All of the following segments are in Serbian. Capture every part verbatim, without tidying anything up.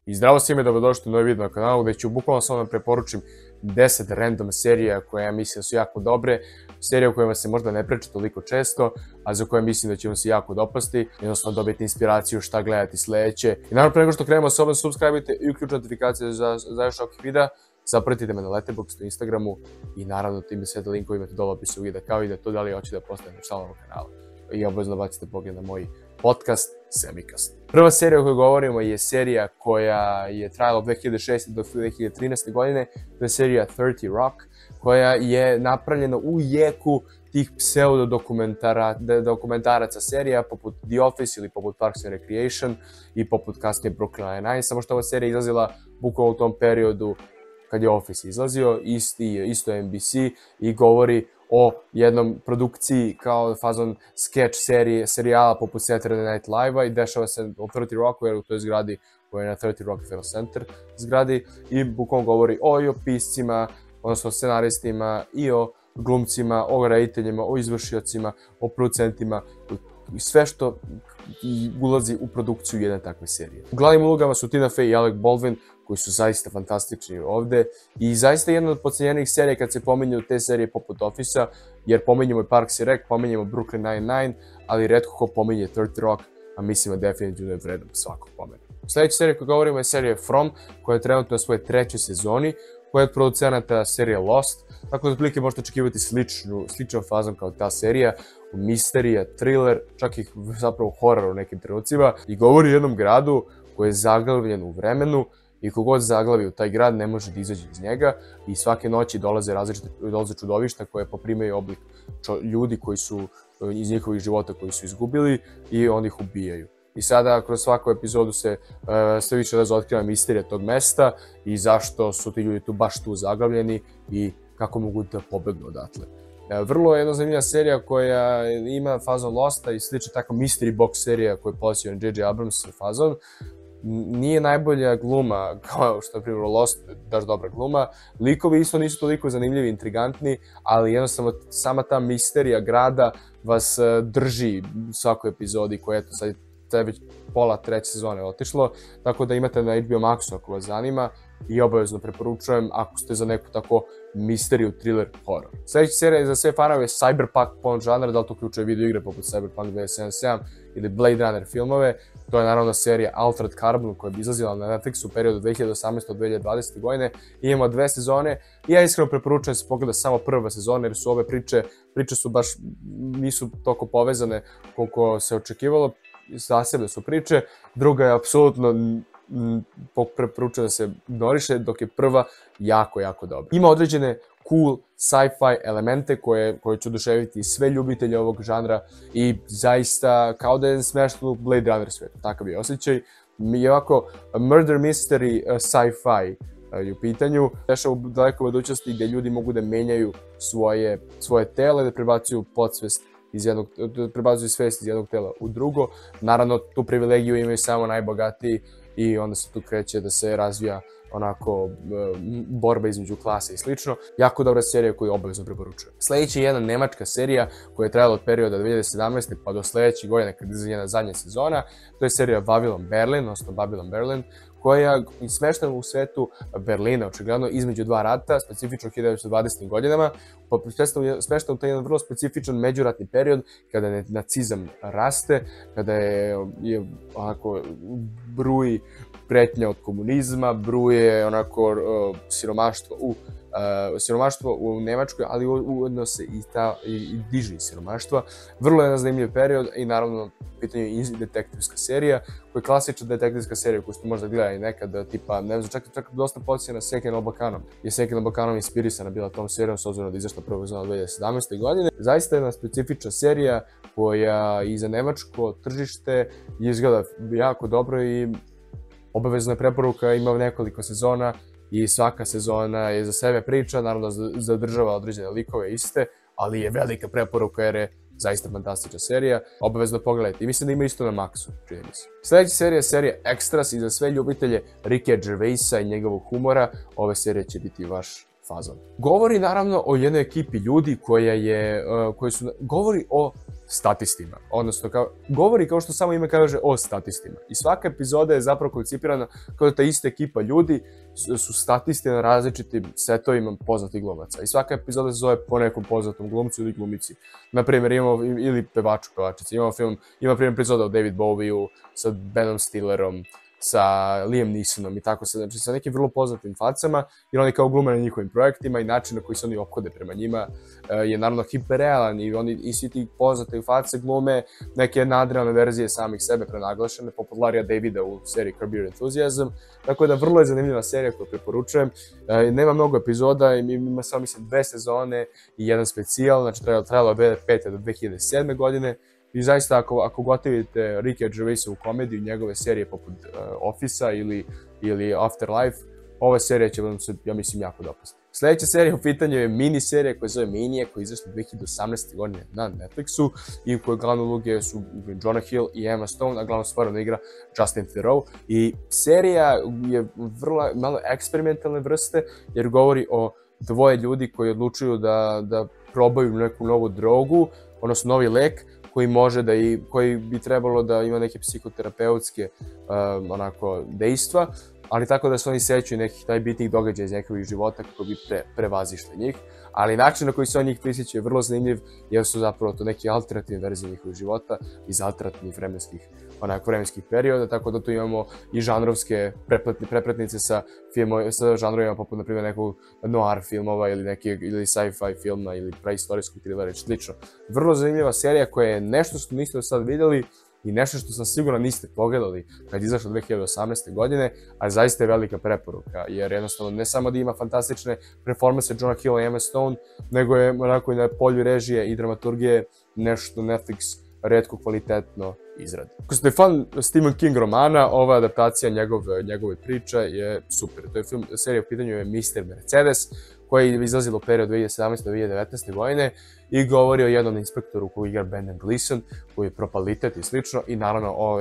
I zdravo svima, dobrodošli u novi video na kanalu gde ću bukvalno samo da preporučim deset random serija koje ja mislim da su jako dobre, serije o kojima se možda ne priča toliko često, a za koje mislim da će vam se jako dopasti, jednostavno dobiti inspiraciju šta gledati sledeće. I naravno, pre nego što krenemo sa ovom, subscribe-ite i uključite notifikacije za, za još ovakvih videa, zapratite me na Letterboxdu, Instagramu i naravno time sve da linkove imate dole u opisu videa, kao i da to da li hoćete da postanete članom kanala. I obavezno bacite pogled na moj podcast Semikast. Prva serija o kojoj govorimo je serija koja je trajala od dve hiljade šeste do dve hiljade trinaeste godine. To je serija thirty Rock, koja je napravljena u jeku tih pseudo-dokumentaraca serija poput The Office ili poput Parks and Recreation i poput kasnije Brooklyn Nine-Nine, samo što ova serija izlazila bukvalno u tom periodu kad je Office izlazio, isti, isto N B C, i govori o jednom produkciji kao fazon sketch serije, serijala poput Saturday Night Live-a i dešava se o thirty Rocku, jer u toj zgradi koja je na thirty Rockefeller Center zgradi, i bukvalno govori o, i o piscima, odnosno scenaristima, i o glumcima, o rediteljima, o izvršiocima, o producentima, i sve što ulazi u produkciju jedne takve serije. U glavnim ulogama su Tina Fey i Alec Baldwin, koji su zaista fantastični ovde i zaista jedna od podcenjenih serija kad se pominju te serije poput Office-a, jer pominjemo i Parks and Rec, pominjemo Brooklyn Nine-Nine, ali retko ko pominje thirty Rock, a mislim da definitivno je vredan svakog pomena. Sljedeća serija koju govorimo je serija From, koja je trenutno na svojoj trećoj sezoni, koja je od producenata serije Lost, tako da otprilike možete očekivati sličnu, sličan fazon kao ta serija, misterija, thriller, čak i zapravo horor u nekim trenucima, i govori o jednom gradu koji je zaglavljen u vremenu i kogod zaglavi u taj grad ne može da izađe iz njega, i svake noći dolaze različite dolaze čudovišta koje poprimaju oblik ljudi koji su iz njihovih života koji su izgubili i oni ih ubijaju. I sada kroz svaku epizodu se uh, sve više razotkriva misterija tog mesta i zašto su ti ljudi tu baš tu zaglavljeni i kako mogu da pobegnu odatle. Uh, vrlo je jedna zanimljiva serija koja ima fazon Losta i slična takva mystery box serija koju je polasio J J Abrams fazon. Nije najbolja gluma kao što je primjer Lost, daš dobra gluma. Likovi isto nisu toliko zanimljivi, intrigantni, ali jednostavno sama ta misterija grada vas uh, drži u svakoj epizodi koja je to sad je već pola treće sezone otišlo, tako da imate na H B O Maxu ako vas zanima i obavezno preporučujem ako ste za neku tako misteriju, thriller, horror. Sljedeća serija je za sve fanove cyberpunk punk žanra, da li to uključuje video igre poput Cyberpunk dve hiljade sedamdeset sedam ili Blade Runner filmove. To je naravno serija Altered Carbon koja je izlazila na Netflixu u periodu dve hiljade osamnaeste do dve hiljade dvadesete godine. Imamo dve sezone i ja iskreno preporučujem da se pogleda samo prva sezona, jer su ove priče, priče su baš nisu toliko povezane koliko se očekivalo. Za sebe su priče, druga je apsolutno preporučujem da se ignoriše, dok je prva jako, jako dobra. Ima određene cool sci-fi elemente koje, koje će oduševiti sve ljubitelje ovog žanra i zaista kao da je smešno u Blade Runner svijetu, takav je osjećaj. I ovako, murder mystery sci-fi je u pitanju. Dešava u dalekoj budućnosti gdje ljudi mogu da menjaju svoje, svoje tele, da prebacuju podsvest iz jednog, prebacuju svest iz jednog tela u drugo. Naravno, tu privilegiju imaju samo najbogatiji i onda se tu kreće da se razvija onako borba između klasa i slično. Jako dobra serija koju obavezno preporučujem. Sljedeća je jedna nemačka serija koja je trajala od perioda dve hiljade sedamnaeste pa do sljedeće godine kad je njena zadnja sezona. To je serija Babylon Berlin, odnosno Babylon Berlin, koja je smeštena u svetu Berlina, očigledno između dva rata, specifično u hiljadu devetsto dvadesetim godinama, pa smeštena u taj jedan vrlo specifičan međuratni period kada je nacizam raste, kada je, je onako bruji pretnja od komunizma, bruje onako uh, siromaštvo u Uh, siromaštvo u Nemačkoj, ali ujedno se i, ta, i, i diže siromaštva. Vrlo je jedan zanimljiv period i naravno pitanje je i detektivska serija, koja je klasična detektivska serija koju ste možda gledali nekad, tipa, ne znam, čak, čak dosta podsjeća na Seke na Balkanom. Je Seke na Balkanom inspirisana bila tom serijom, s obzirom da je izašla prva sezona dve hiljade sedamnaeste godine. Zaista je jedna specifična serija koja i za nemačko tržište izgleda jako dobro i obavezna je preporuka, ima nekoliko sezona i svaka sezona je za sebe priča, naravno zadržava određene likove iste, ali je velika preporuka jer je zaista fantastična serija, obavezno pogledajte. I mislim da ima isto na Maxu, čini mi se. Sljedeća serija je serija Extras i za sve ljubitelje Ricky Gervaisa i njegovog humora, ove serije će biti vaš fazon. Govori naravno o jednoj ekipi ljudi koja je, uh, koji su, govori o statistima, odnosno kao, govori kao što samo ime kaže o statistima. I svaka epizoda je zapravo koncipirana kao da ta ista ekipa ljudi su, su statisti na različitim setovima poznatih glumaca. I svaka epizoda se zove po nekom poznatom glumcu ili glumici. Naprimjer, imamo, ili pevaču, pevačici. Imamo film, ima primjer epizoda o David Bowieu sa Benom Stillerom, sa Liam Neesonom i tako se, znači sa nekim vrlo poznatim facama, jer oni kao glume na njihovim projektima i način na koji se oni ophode prema njima je naravno hiperrealan i oni i svi ti poznate face glume neke nadrealne verzije samih sebe prenaglašene, poput Larrya Davida u seriji Curb Your Enthusiasm, tako da vrlo je zanimljiva serija koju preporučujem. Nema mnogo epizoda, ima samo mislim dve sezone i jedan specijal, znači trajalo je dve hiljade pete do dve hiljade sedme godine. I zaista, ako, ako gotivite Rickyja Gervaisovu komediju, njegove serije poput uh, Office-a ili, ili Afterlife, ova serija će vam se, ja mislim, jako dopasti. Sljedeća serija u pitanju je mini-serija koja se zove Minije, koja je izašla dve hiljade osamnaeste. godine na Netflixu i u kojoj glavne uloge su Jonah Hill i Emma Stone, a glavnu stvar igra Justin Theroux. I serija je vrlo malo eksperimentalne vrste, jer govori o dvoje ljudi koji odlučuju da, da probaju neku novu drogu, odnosno novi lek, koji može da i, koji bi trebalo da ima neke psihoterapeutske um, onako dejstva, ali tako da se oni sećaju nekih najbitnijih događaja iz njihovih života kako bi pre, prevazišli njih. Ali način na koji se on njih prisjeća je vrlo zanimljiv, jer su zapravo to neki alternativne verzije njihovih života iz alternativnih vremenskih, onako, vremenskih perioda, tako da tu imamo i žanrovske prepratnice sa, filmo, sa žanrovima poput, na primjer, nekog noir filmova ili, neki, ili sci-fi filma ili preistorijskog trilera i slično. Vrlo zanimljiva serija koja je nešto što niste do sad vidjeli i nešto što sam siguran niste pogledali kad je izašla dve hiljade osamnaeste. godine, a zaista je velika preporuka, jer jednostavno ne samo da ima fantastične performanse Jonah Hilla i Emma Stone, nego je onako i na polju režije i dramaturgije nešto Netflix retko kvalitetno izradi. Ako ste fan Stephen King romana, ova adaptacija njegov, njegove priče je super. To je film, serija u pitanju je mister Mercedes, koja je izlazila u periodu dve hiljade sedamnaeste. do dve hiljade devetnaeste. godine i govori o jednom inspektoru koji igra Brendan Gleeson, koji je propalitet i slično, i naravno o,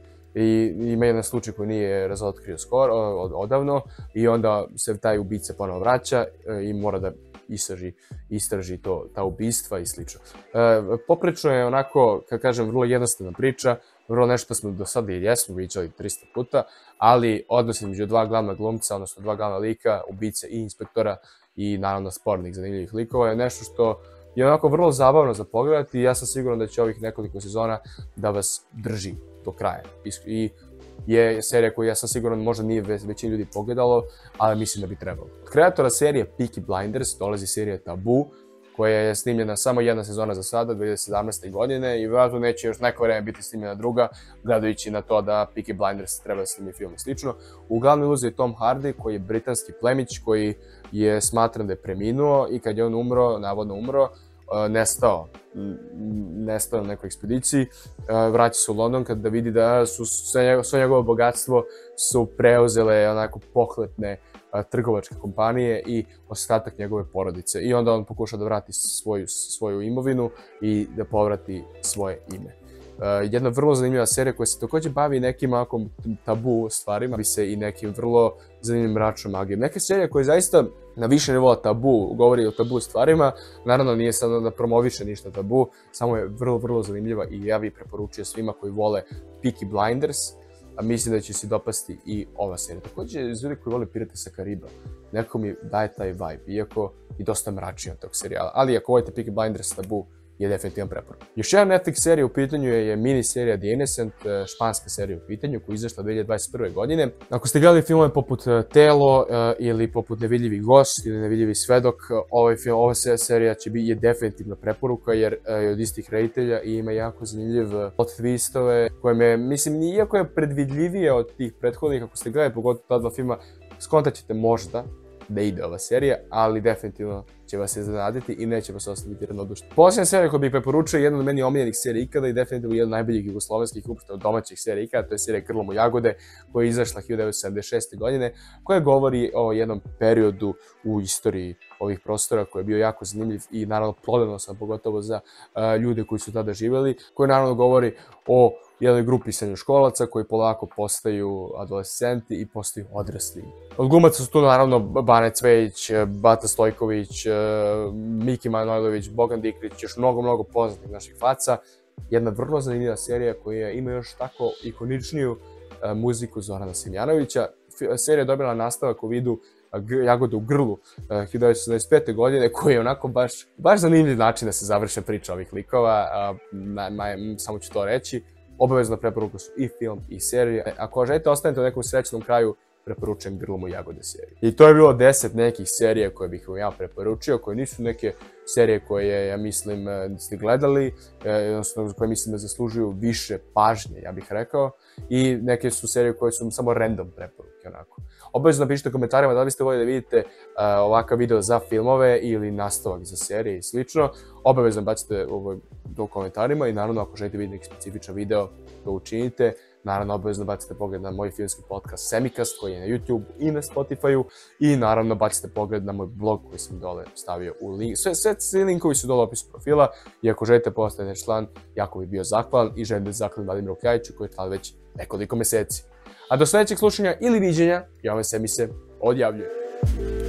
i ima jedan slučaj koji nije razotkrio skoro, od, odavno, i onda se taj ubica ponovo vraća i mora da istraži, istraži to, ta ubistva i slično. E, poprično je onako, kad kažem, vrlo jednostavna priča, vrlo nešto smo do sada i jesmo viđali trista puta, ali odnos između dva glavna glumca, odnosno dva glavna lika, ubice i inspektora i naravno spornih zanimljivih likova je nešto što je onako vrlo zabavno za pogledati i ja sam siguran da će ovih nekoliko sezona da vas drži do kraja. I je serija koju ja sam siguran možda nije većina ljudi pogledalo, ali mislim da bi trebalo. Od kreatora serije Peaky Blinders dolazi serija Tabu, koja je snimljena samo jedna sezona za sada, dve hiljade sedamnaeste. godine, i vjerojatno neće još neko vreme biti snimljena druga, gledajući na to da Peaky Blinders treba da snimi film i slično. U glavnoj ulozi je Tom Hardy, koji je britanski plemić, koji je smatran da je preminuo i kad je on umro, navodno umro, nestao, nestao na nekoj ekspediciji, vraća se u London kada vidi da su sve njegovo bogatstvo su preuzele onako pohlepne trgovačke kompanije i ostatak njegove porodice. I onda on pokuša da vrati svoju, svoju imovinu i da povrati svoje ime. Uh, jedna vrlo zanimljiva serija koja se također bavi nekim ako tabu stvarima, bi se i nekim vrlo zanimljivim mračnom magijom. Neke serije koje zaista na više nivoa tabu, govori o tabu stvarima, naravno nije sad da promoviše ništa tabu, samo je vrlo, vrlo zanimljiva i ja bih preporučio svima koji vole Peaky Blinders, a mislim da će se dopasti i ova serija. Također, ljudi koji vole Pirate sa Kariba, nekako mi daje taj vibe, iako i dosta mračnije od tog serijala, ali ako volite Peaky Blinders tabu, je definitivan preporuka. Još jedna Netflix serija u pitanju je, je mini serija The Innocent, španska serija u pitanju, koja je izašla dve hiljade dvadeset prve. godine. Ako ste gledali filmove poput Telo uh, ili poput Nevidljivi gost ili Nevidljivi svedok, ovaj film, ova serija će biti je definitivna preporuka jer uh, je od istih reditelja i ima jako zanimljiv plot twistove, koje me, mislim, iako je predvidljivije od tih prethodnih, ako ste gledali pogotovo ta dva filma, skontat ćete možda da ide ova serija, ali definitivno će vas se iznenaditi i neće vas ostaviti ravnodušni. Posljednja serija koju bih preporučio je jedna od meni omiljenih serija ikada i definitivno jedna od najboljih jugoslovenskih uopšte domaćih serija ikada, to je serija Grlom u jagode, koja je izašla hiljadu devetsto sedamdeset šeste. godine, koja govori o jednom periodu u istoriji ovih prostora koji je bio jako zanimljiv i naravno plodonosan, pogotovo za uh, ljude koji su tada živjeli, koji naravno govori o jednoj grupi srednjoškolaca koji polako postaju adolescenti i postaju odrasli. Od glumaca su tu naravno Bane Cvejić, Bata Stojković, Miki Manojlović, Bogan Dikrić, još mnogo, mnogo poznatih naših faca. Jedna vrlo zanimljiva serija koja ima još tako ikoničniju muziku Zorana Simjanovića. Serija je dobila nastavak u vidu Jagode u grlu hiljadu devetsto sedamdeset pete. godine, koji je onako baš, baš zanimljiv način da se završe priča ovih likova, na, na, samo ću to reći. Obavezna preporuka su i film i serija. Ako želite ostanete u nekom srećnom kraju, preporučujem Grlom u Jagode seriju. I to je bilo deset nekih serija koje bih vam ja preporučio, koje nisu neke serije koje, ja mislim, ste gledali, odnosno koje mislim da zaslužuju više pažnje, ja bih rekao, i neke su serije koje su samo random preporuke, onako. Obavezno napišite u komentarima da li biste voljeli da vidite ovakav video za filmove ili nastavak za serije i slično. Obavezno bacite u komentarima i naravno ako želite vidjeti neki specifičan video, to učinite. Naravno, obavezno bacite pogled na moj filmski podcast Semicast koji je na YouTube i na Spotify-u i naravno bacite pogled na moj blog koji sam dole stavio u link. Sve, sve, svi linkovi su dole u opisu profila i ako želite postati član, jako bi bio zahvalan i želim da zahvalim Vladimiru Kljajiću koji je tada već nekoliko meseci. A do sljedećeg slušanja ili viđenja, ja vam se mi se odjavljujem.